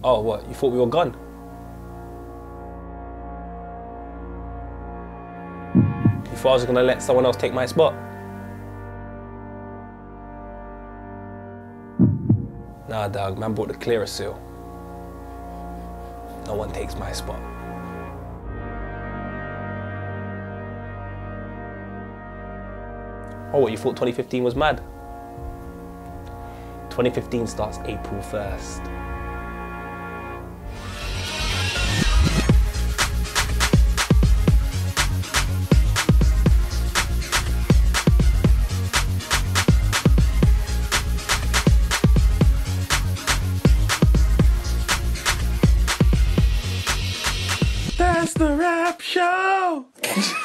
Oh, what? You thought we were gone? You thought I was gonna let someone else take my spot? Nah, dog, man bought the clearer seal. No one takes my spot. Oh, what, you thought 2015 was mad? 2015 starts April 1st. That's the rap show!